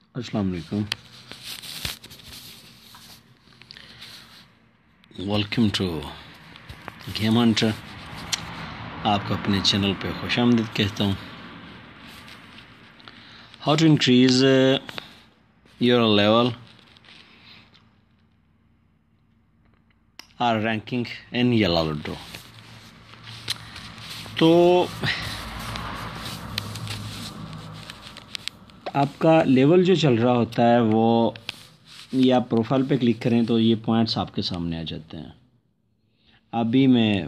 अस्सलाम वालेकुम। Welcome to Game Hunter. आपको अपने चैनल पे खुशामदीद कहता हूँ। How to increase your level or ranking in yellow ludo. तो आपका लेवल जो चल रहा होता है वो ये आप प्रोफाइल पे क्लिक करें तो ये पॉइंट्स आपके सामने आ जाते हैं। अभी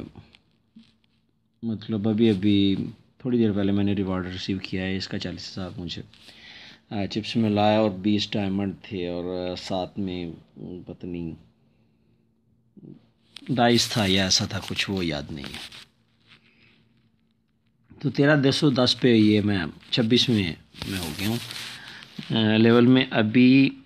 अभी थोड़ी देर पहले मैंने रिवॉर्ड रिसीव किया है। इसका 40,000 मुझे चिप्स में लाया और 20 डायमंड थे और साथ में पता नहीं डाइस था या ऐसा था कुछ, वो याद नहीं है। तो 13,210 पे ये मैं 26 में मैं हो गया हूँ लेवल में। अभी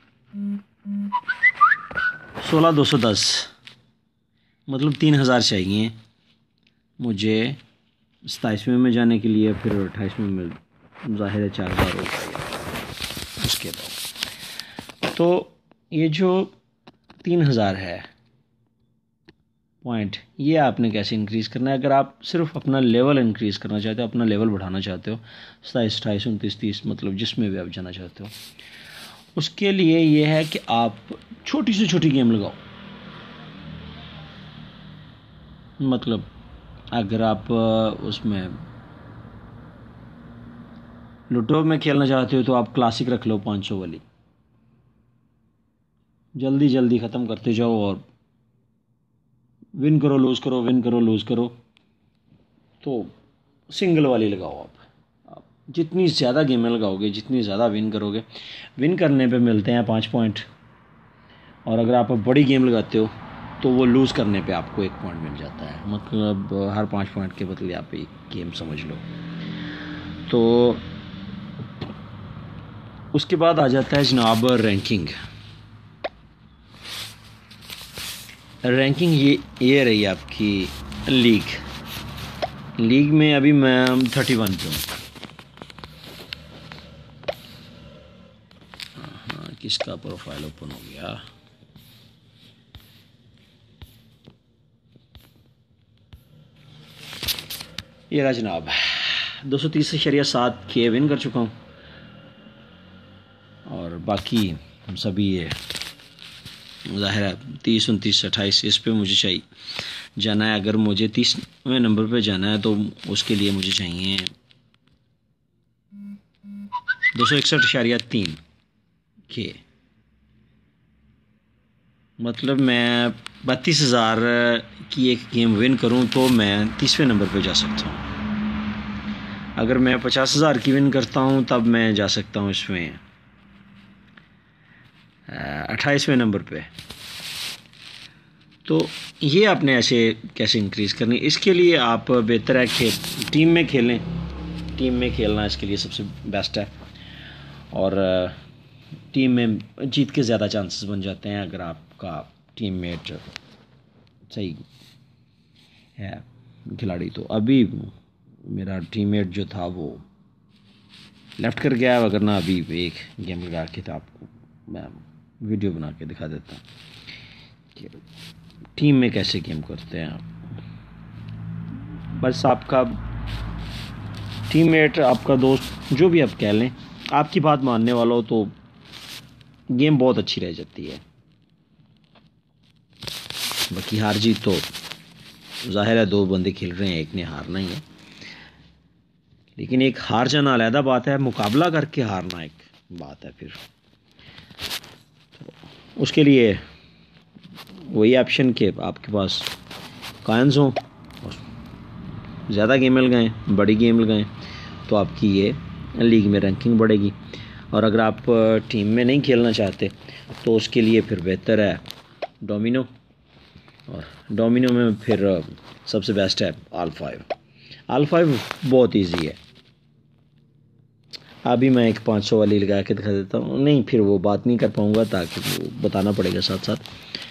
16,210 मतलब 3,000 चाहिए मुझे 27वें में जाने के लिए। फिर 28वें में ज़ाहिर है 4,000 हो जाएगा उसके बाद। तो ये जो 3,000 है पॉइंट, ये आपने कैसे इंक्रीज़ करना है। अगर आप सिर्फ अपना लेवल इंक्रीज़ करना चाहते हो, अपना लेवल बढ़ाना चाहते हो 27, 28, 29, 30 मतलब जिसमें भी आप जाना चाहते हो, उसके लिए ये है कि आप छोटी से छोटी गेम लगाओ। मतलब अगर आप उसमें लूडो में खेलना चाहते हो तो आप क्लासिक रख लो 500 वाली, जल्दी जल्दी ख़त्म करते जाओ और विन करो लूज़ करो, विन करो लूज़ करो। तो सिंगल वाली लगाओ। आप जितनी ज़्यादा गेमें लगाओगे, जितनी ज़्यादा विन करोगे, विन करने पे मिलते हैं 5 पॉइंट। और अगर आप बड़ी गेम लगाते हो तो वो लूज़ करने पे आपको 1 पॉइंट मिल जाता है। मतलब हर 5 पॉइंट के बदले आप एक गेम समझ लो। तो उसके बाद आ जाता है जनाब रैंकिंग। रैंकिंग ये रही आपकी लीग में। अभी मैं 31 पे हूँ। हाँ, किसका प्रोफाइल ओपन हो गया। ये रहा जनाब 230.7 के विन कर चुका हूँ। और बाकी सभी ये ज़ाहिर है 30, 29, 28 इस पे मुझे चाहिए जाना है। अगर मुझे 30वें नंबर पे जाना है तो उसके लिए मुझे चाहिए 261.3 के। मतलब मैं 32,000 की एक गेम विन करूं तो मैं 30वें नंबर पे जा सकता हूं। अगर मैं 50,000 की विन करता हूं तब मैं जा सकता हूं इसमें 28वें नंबर पे। तो ये आपने ऐसे कैसे इंक्रीज़ करनी, इसके लिए आप बेहतर है कि टीम में खेलें। टीम में खेलना इसके लिए सबसे बेस्ट है। और टीम में जीत के ज़्यादा चांसेस बन जाते हैं अगर आपका टीममेट सही है खिलाड़ी। तो अभी मेरा टीममेट जो था वो लेफ़्ट कर गया, वगरना अभी एक गेम लगा के था आपको मैं वीडियो बना के दिखा देता कि टीम में कैसे गेम करते हैं आप। बस आपका टीममेट, आपका दोस्त, जो भी आप कह लें, आपकी बात मानने वाला हो तो गेम बहुत अच्छी रह जाती है। बाकी हार जीत तो ज़ाहिर है 2 बंदे खेल रहे हैं, एक ने हारना ही है। लेकिन एक हार जाना अलग बात है, मुकाबला करके हारना एक बात है। फिर तो उसके लिए वही ऑप्शन के आपके पास कॉइन्स हों और ज़्यादा गेम लगाएं, बड़ी गेम लगाएं, तो आपकी ये लीग में रैंकिंग बढ़ेगी। और अगर आप टीम में नहीं खेलना चाहते तो उसके लिए फिर बेहतर है डोमिनो। और डोमिनो में फिर सबसे बेस्ट है आल5 बहुत इजी है। अभी मैं एक 500 वाली लगा के दिखा देता हूँ। नहीं, फिर वो बात नहीं कर पाऊँगा ताकि वो बताना पड़ेगा साथ साथ।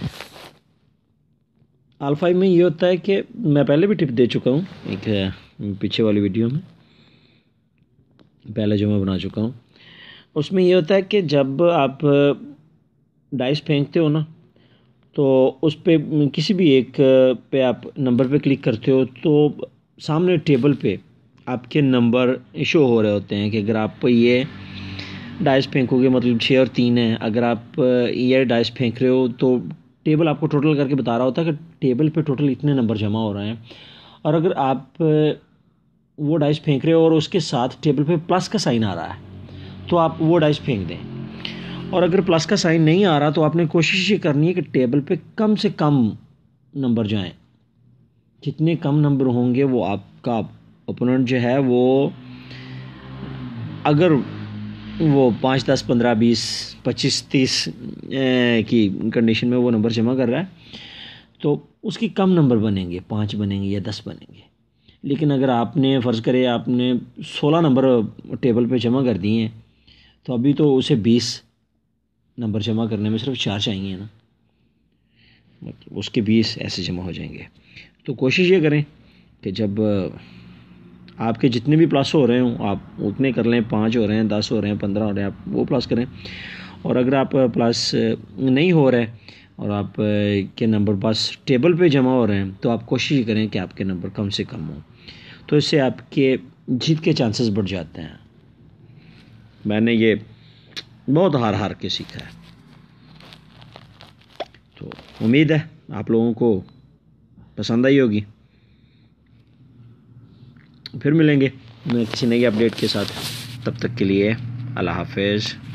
आल5 में ये होता है कि मैं पहले भी टिप दे चुका हूँ एक पीछे वाली वीडियो में, पहले जो मैं बना चुका हूँ। उसमें ये होता है कि जब आप डाइस फेंकते हो ना, तो उस पे किसी भी एक पे आप नंबर पे क्लिक करते हो तो सामने टेबल पे आपके नंबर शो हो रहे होते हैं कि अगर आप ये डाइस फेंकोगे मतलब 6 और 3 है, अगर आप ये डाइस फेंक रहे हो तो टेबल आपको टोटल करके बता रहा होता है कि टेबल पे टोटल इतने नंबर जमा हो रहे हैं। और अगर आप वो डाइस फेंक रहे हो और उसके साथ टेबल पे प्लस का साइन आ रहा है तो आप वो डाइस फेंक दें। और अगर प्लस का साइन नहीं आ रहा तो आपने कोशिश ये करनी है कि टेबल पे कम से कम नंबर जाएं। जितने कम नंबर होंगे वो आपका ओपोनेंट जो है वो, अगर वो 5, 10, 15, 20, 25, 30 की कंडीशन में वो नंबर जमा कर रहा है तो उसकी कम नंबर बनेंगे, 5 बनेंगे या 10 बनेंगे। लेकिन अगर आपने फ़र्ज़ करे आपने 16 नंबर टेबल पे जमा कर दिए हैं तो अभी तो उसे 20 नंबर जमा करने में सिर्फ 4 चाहिए ना, मतलब उसके 20 ऐसे जमा हो जाएंगे। तो कोशिश ये करें कि जब आपके जितने भी प्लस हो रहे हों आप उतने कर लें, 5 हो रहे हैं, 10 हो रहे हैं, 15 हो रहे हैं, आप वो प्लस करें। और अगर आप प्लस नहीं हो रहे और आप के नंबर बस टेबल पे जमा हो रहे हैं तो आप कोशिश करें कि आपके नंबर कम से कम हों, तो इससे आपके जीत के चांसेस बढ़ जाते हैं। मैंने ये बहुत हार हार के सीखा है। तो उम्मीद है आप लोगों को पसंद आई होगी। फिर मिलेंगे किसी नई अपडेट के साथ, तब तक के लिए अल्लाह हाफिज़।